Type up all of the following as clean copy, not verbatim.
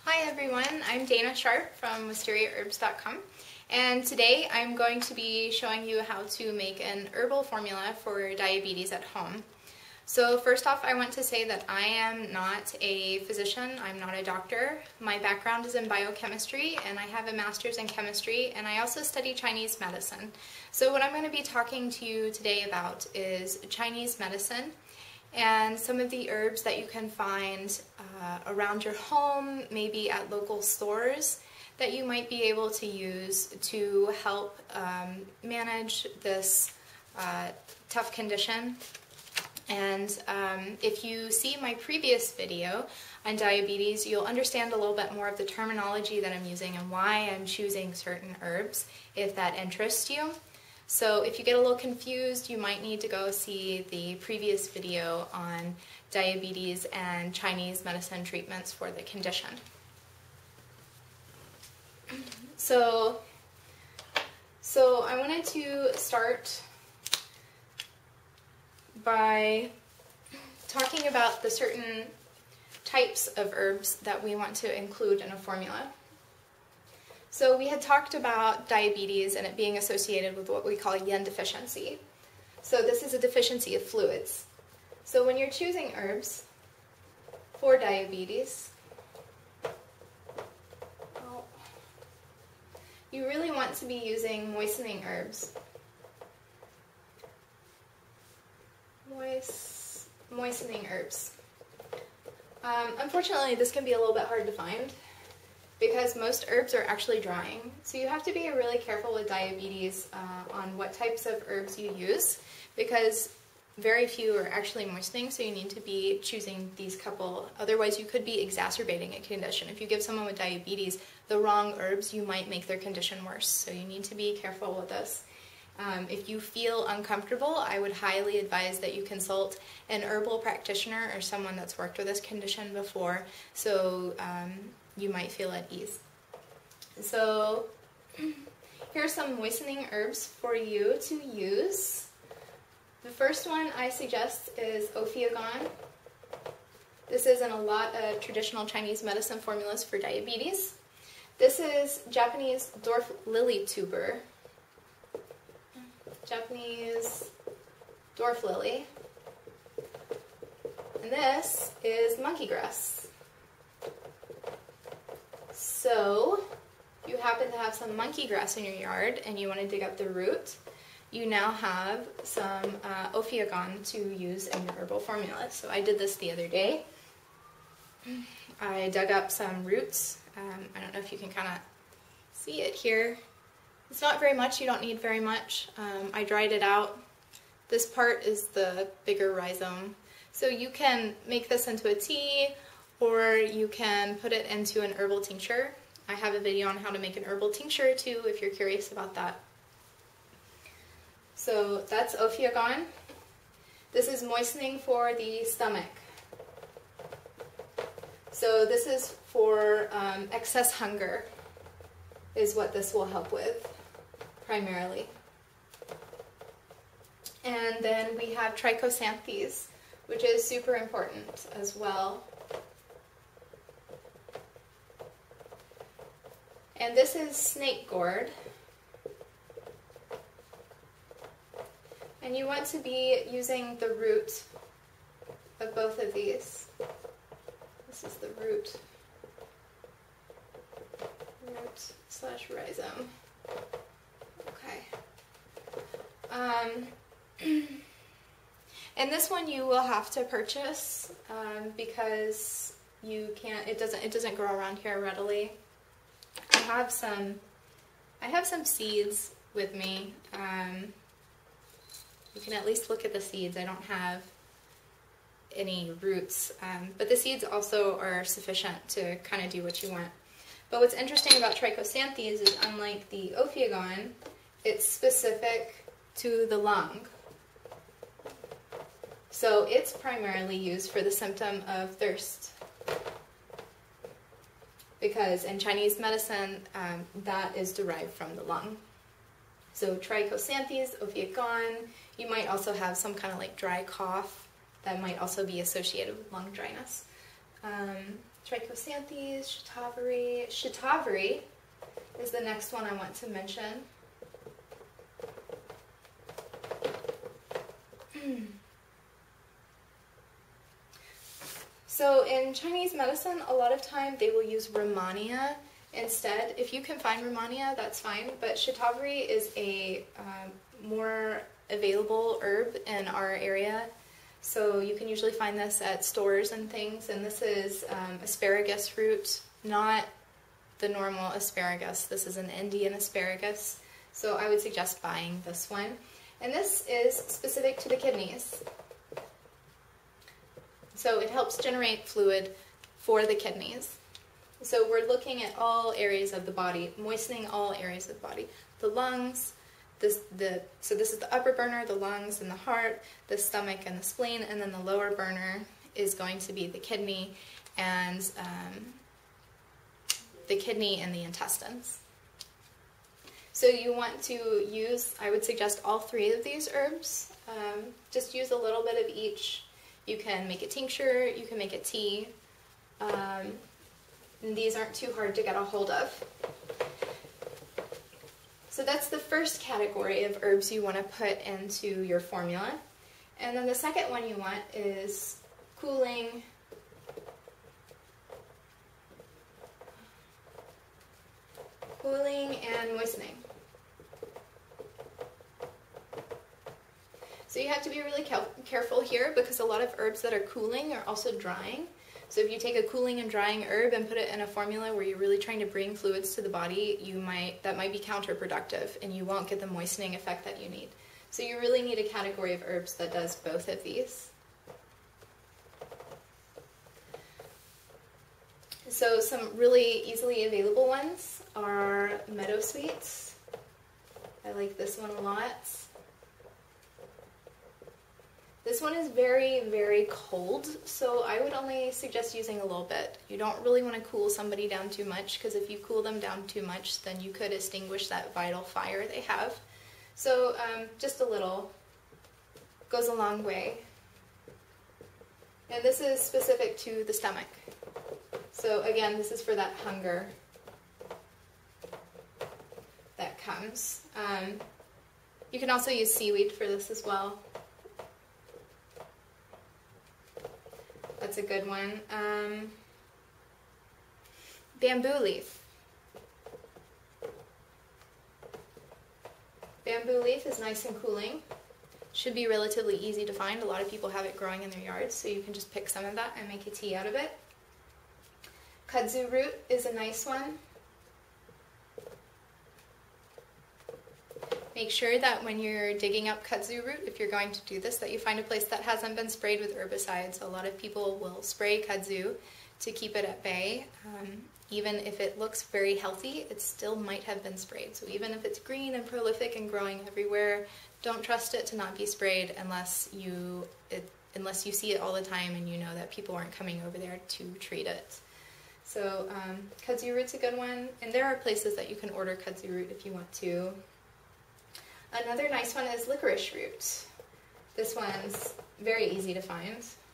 Hi everyone, I'm Dana Sharp from WistariaHerbs.com, and today I'm going to be showing you how to make an herbal formula for diabetes at home. So first off, I want to say that I am not a physician, I'm not a doctor. My background is in biochemistry and I have a master's in chemistry, and I also study Chinese medicine. So what I'm going to be talking to you today about is Chinese medicine and some of the herbs that you can find around your home, maybe at local stores, that you might be able to use to help manage this tough condition. And if you see my previous video on diabetes, you'll understand a little bit more of the terminology that I'm using and why I'm choosing certain herbs, if that interests you. So if you get a little confused, you might need to go see the previous video on diabetes and Chinese medicine treatments for the condition. So I wanted to start by talking about the certain types of herbs that we want to include in a formula. So we had talked about diabetes and it being associated with what we call yin deficiency. So this is a deficiency of fluids. So when you're choosing herbs for diabetes, you really want to be using moistening herbs. Moistening herbs. Unfortunately, this can be a little bit hard to find because most herbs are actually drying. So you have to be really careful with diabetes on what types of herbs you use, because very few are actually moistening, so you need to be choosing these couple. Otherwise you could be exacerbating a condition. If you give someone with diabetes the wrong herbs, you might make their condition worse. So you need to be careful with this. If you feel uncomfortable, I would highly advise that you consult an herbal practitioner or someone that's worked with this condition before, so you might feel at ease. So here are some moistening herbs for you to use. The first one I suggest is ophiagon. This is in a lot of traditional Chinese medicine formulas for diabetes. This is Japanese dwarf lily tuber. Japanese dwarf lily. And this is monkey grass. So, if you happen to have some monkey grass in your yard and you want to dig up the root, you now have some ophiagon to use in your herbal formula. So I did this the other day. I dug up some roots. I don't know if you can kind of see it here. It's not very much, you don't need very much. I dried it out. This part is the bigger rhizome. So you can make this into a tea, or you can put it into an herbal tincture. I have a video on how to make an herbal tincture too, if you're curious about that. So that's ophiagon. This is moistening for the stomach. So this is for excess hunger, is what this will help with primarily. And then we have trichosanthes, which is super important as well. And this is snake gourd. And you want to be using the root of both of these. This is the root slash rhizome. Okay. And this one you will have to purchase because you can't. It doesn't grow around here readily. I have some seeds with me. You can at least look at the seeds. I don't have any roots, but the seeds also are sufficient to kind of do what you want. But what's interesting about trichosanthes is, unlike the ophiagon, it's specific to the lung. So it's primarily used for the symptom of thirst, because in Chinese medicine, that is derived from the lung. So trichosanthes, ophiagon, you might also have some kind of like dry cough that might also be associated with lung dryness. trichosanthes, shatavari. Shatavari is the next one I want to mention. So in Chinese medicine, a lot of time they will use Rehmannia instead. If you can find Rehmannia, that's fine, but shatavari is a more available herb in our area. So you can usually find this at stores and things, and this is asparagus root, not the normal asparagus. This is an Indian asparagus, so I would suggest buying this one. And this is specific to the kidneys. So it helps generate fluid for the kidneys. So we're looking at all areas of the body, moistening all areas of the body. The lungs, so this is the upper burner, the lungs and the heart, the stomach and the spleen, and then the lower burner is going to be the kidney and the intestines. So you want to use, I would suggest all three of these herbs. Just use a little bit of each. You can make a tincture, you can make a tea. And these aren't too hard to get a hold of. So that's the first category of herbs you want to put into your formula. And then the second one you want is cooling and moistening. So you have to be really careful here because a lot of herbs that are cooling are also drying. So if you take a cooling and drying herb and put it in a formula where you're really trying to bring fluids to the body, that might be counterproductive and you won't get the moistening effect that you need. So you really need a category of herbs that does both of these. So some really easily available ones are meadowsweets. I like this one a lot. This one is very, very cold, so I would only suggest using a little bit. You don't really want to cool somebody down too much, because if you cool them down too much, then you could extinguish that vital fire they have. So just a little goes a long way. And this is specific to the stomach. So again, this is for that hunger that comes. You can also use seaweed for this as well. That's a good one. Bamboo leaf. Bamboo leaf is nice and cooling. Should be relatively easy to find. A lot of people have it growing in their yards, so you can just pick some of that and make a tea out of it. Kudzu root is a nice one. Make sure that when you're digging up kudzu root, if you're going to do this, that you find a place that hasn't been sprayed with herbicides. A lot of people will spray kudzu to keep it at bay. Even if it looks very healthy, it still might have been sprayed. So even if it's green and prolific and growing everywhere, don't trust it to not be sprayed unless you see it all the time and you know that people aren't coming over there to treat it. So kudzu root's a good one, and there are places that you can order kudzu root if you want to. Another nice one is licorice root. This one's very easy to find.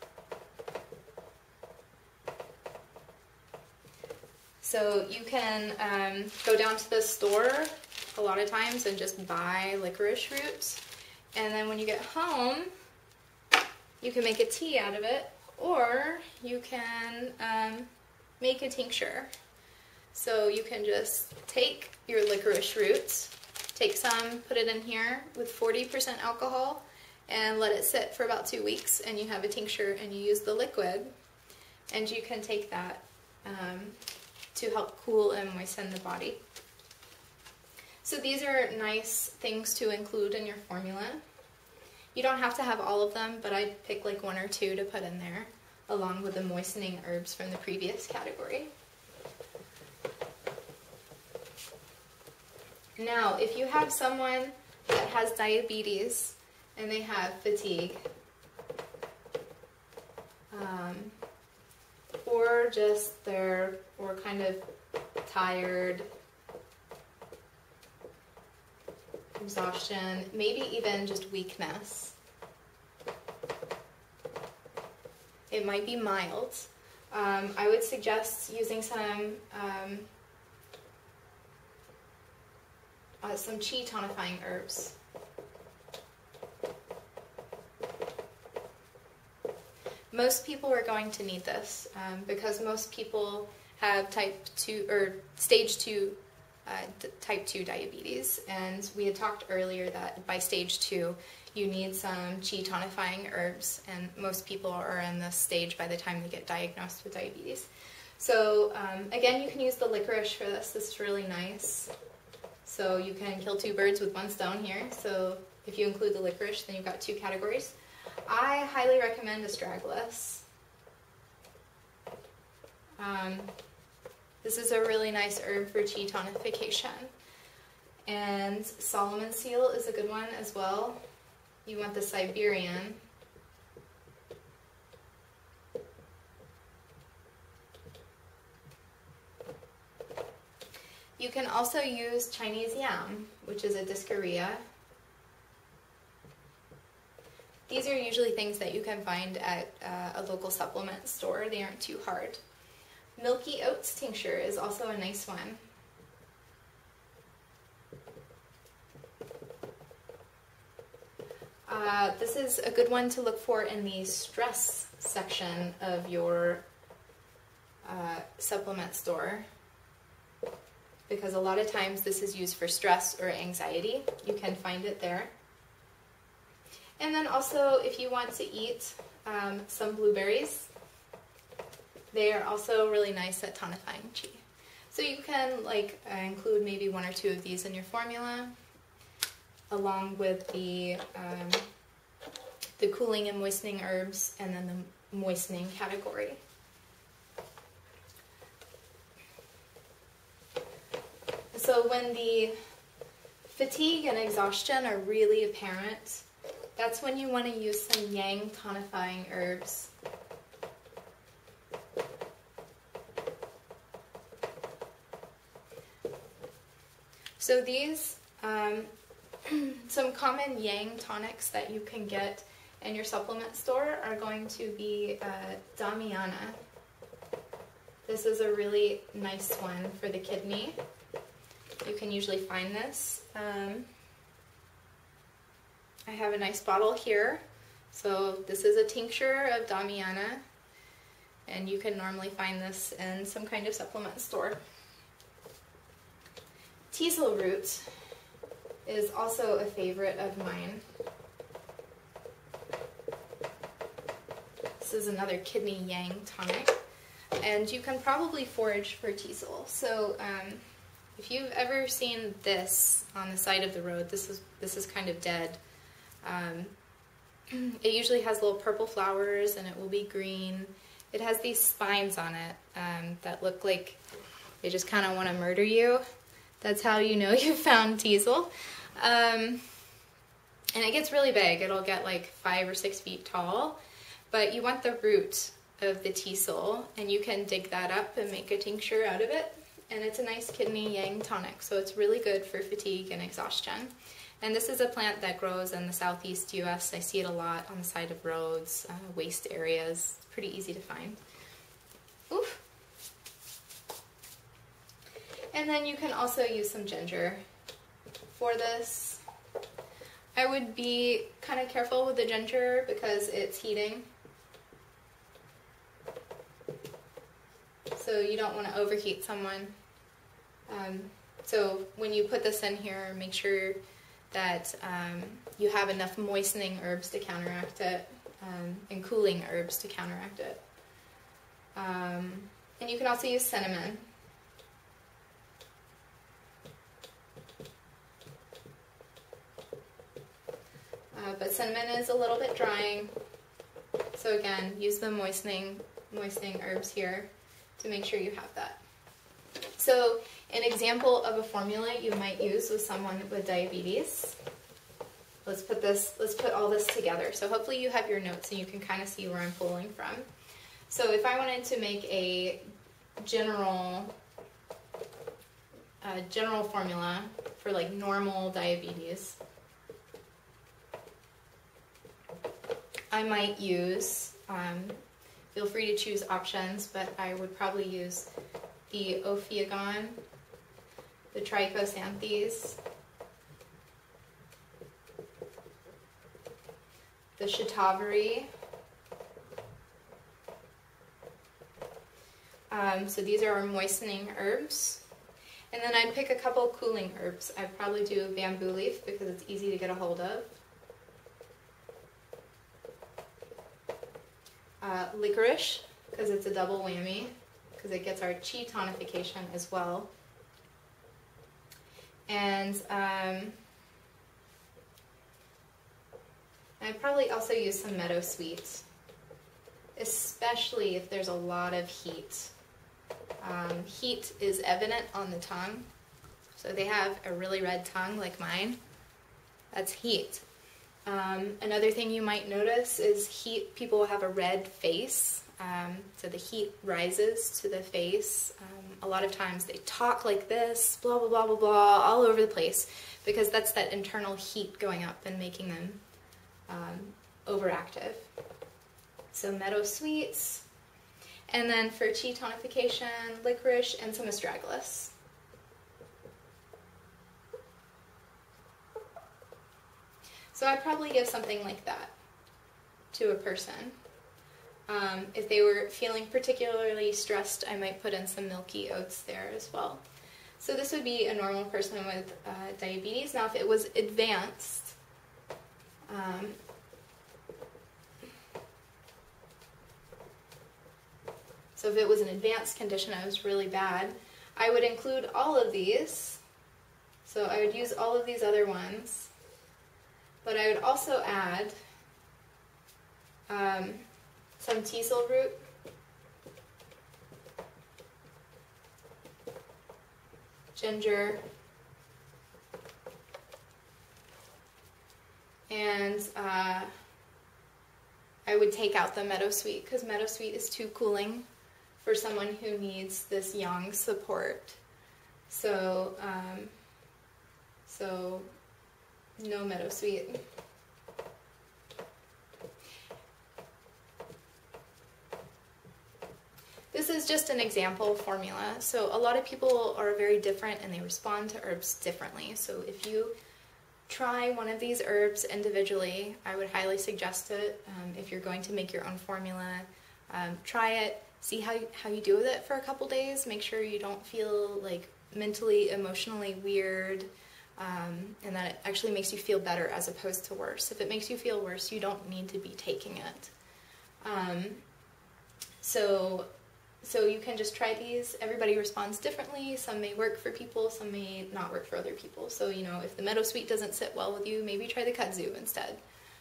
So you can go down to the store a lot of times and just buy licorice root. And then when you get home, you can make a tea out of it, or you can make a tincture. So you can just take your licorice root, take some, put it in here with 40% alcohol, and let it sit for about 2 weeks, and you have a tincture, and you use the liquid, and you can take that to help cool and moisten the body. So these are nice things to include in your formula. You don't have to have all of them, but I'd pick like 1 or 2 to put in there, along with the moistening herbs from the previous category. Now, if you have someone that has diabetes and they have fatigue, or just they're kind of tired, exhaustion, maybe even just weakness. It might be mild. I would suggest using some qi tonifying herbs. Most people are going to need this because most people have type 2 or stage 2 type 2 diabetes, and we had talked earlier that by stage 2 you need some qi tonifying herbs, and most people are in this stage by the time they get diagnosed with diabetes. So again, you can use the licorice for this. This is really nice. So you can kill two birds with one stone here. So if you include the licorice, then you've got two categories. I highly recommend astragalus. This is a really nice herb for qi tonification. And Solomon seal is a good one as well. You want the Siberian. You can also use Chinese yam, which is a dyschorrhea. These are usually things that you can find at a local supplement store. They aren't too hard. Milky oats tincture is also a nice one. This is a good one to look for in the stress section of your supplement store, because a lot of times this is used for stress or anxiety. You can find it there. And then also, if you want to eat some blueberries, they are also really nice at tonifying qi. So you can include maybe one or two of these in your formula, along with the cooling and moistening herbs, and then the moistening category. So when the fatigue and exhaustion are really apparent, that's when you want to use some yang tonifying herbs. So these, some common yang tonics that you can get in your supplement store are going to be Damiana. This is a really nice one for the kidney. You can usually find this. I have a nice bottle here. So this is a tincture of Damiana, and you can normally find this in some kind of supplement store. Teasel root is also a favorite of mine. This is another kidney yang tonic, and you can probably forage for teasel. So if you've ever seen this on the side of the road, this is kind of dead. It usually has little purple flowers, and it will be green. It has these spines on it that look like they just kind of want to murder you. That's how you know you found teasel. And it gets really big. It'll get like 5 or 6 feet tall. But you want the root of the teasel, and you can dig that up and make a tincture out of it. And it's a nice kidney yang tonic, so it's really good for fatigue and exhaustion. And this is a plant that grows in the southeast US. I see it a lot on the side of roads, waste areas. It's pretty easy to find. Oof. And then you can also use some ginger for this. I would be kind of careful with the ginger because it's heating. So you don't want to overheat someone. So when you put this in here, make sure that you have enough moistening herbs to counteract it, and cooling herbs to counteract it. And you can also use cinnamon. But cinnamon is a little bit drying, so again, use the moistening herbs here to make sure you have that. So an example of a formula you might use with someone with diabetes. Let's put all this together. So hopefully you have your notes and you can kind of see where I'm pulling from. So if I wanted to make a general formula for like normal diabetes, I might use Feel free to choose options, but I would probably use the Ophiagon, the Trichosanthes, the Shatavari. So these are our moistening herbs. And then I'd pick a couple cooling herbs. I'd probably do bamboo leaf because it's easy to get a hold of. Licorice, because it's a double whammy, because it gets our chi tonification as well. And I'd probably also use some meadowsweet, especially if there's a lot of heat. Heat is evident on the tongue, so they have a really red tongue like mine. That's heat. Another thing you might notice is heat. People will have a red face, so the heat rises to the face. A lot of times they talk like this, blah, blah, blah, blah, blah, all over the place, because that's that internal heat going up and making them overactive. So meadowsweets. And then for chi tonification, licorice and some astragalus. So I'd probably give something like that to a person. If they were feeling particularly stressed, I might put in some milky oats there as well. So this would be a normal person with diabetes. Now if it was advanced, so if it was an advanced condition, it was really bad, I would include all of these. So I would use all of these other ones, but I would also add some teasel root, ginger, and I would take out the meadowsweet because meadowsweet is too cooling for someone who needs this yang support. So, no meadowsweet. This is just an example formula. So a lot of people are very different and they respond to herbs differently. So if you try one of these herbs individually, I would highly suggest it. If you're going to make your own formula, try it. See how you do with it for a couple days. Make sure you don't feel like mentally, emotionally weird, and that it actually makes you feel better as opposed to worse. If it makes you feel worse, you don't need to be taking it. So you can just try these. Everybody responds differently. Some may work for people, some may not work for other people. So, you know, if the meadowsweet doesn't sit well with you, maybe try the kudzu instead.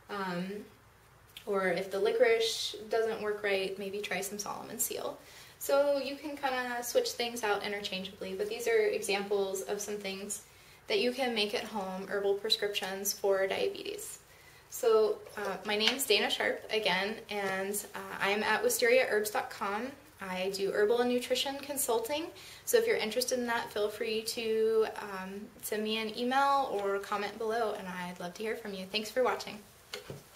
Or if the licorice doesn't work right, maybe try some Solomon seal. So you can kind of switch things out interchangeably, but these are examples of some things that you can make at home, herbal prescriptions for diabetes. So my name's Dana Sharp again, and I am at wistariaherbs.com. I do herbal and nutrition consulting, so if you're interested in that, feel free to send me an email or comment below, and I'd love to hear from you. Thanks for watching.